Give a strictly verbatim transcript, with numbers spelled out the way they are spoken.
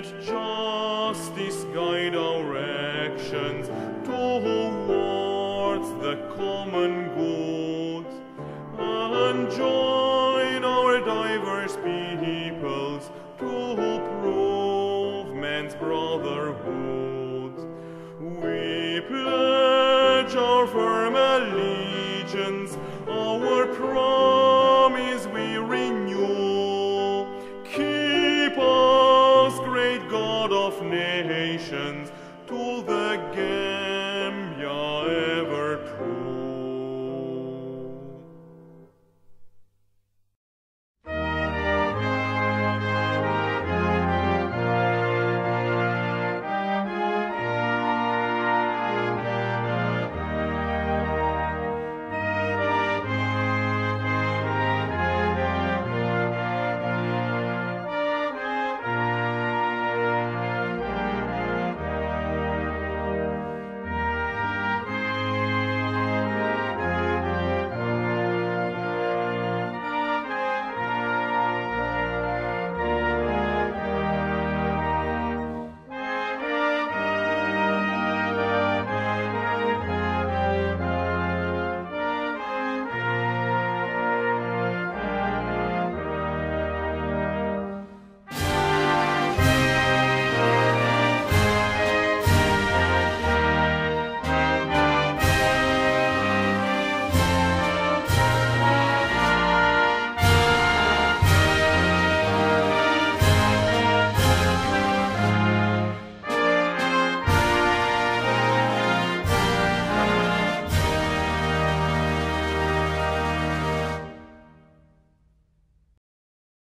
justice guide our actions towards the common good, and join our diverse peoples to prove man's brotherhood. We pledge our firm allegiance, our promise we renew. Keep us, great God of nations, to the gate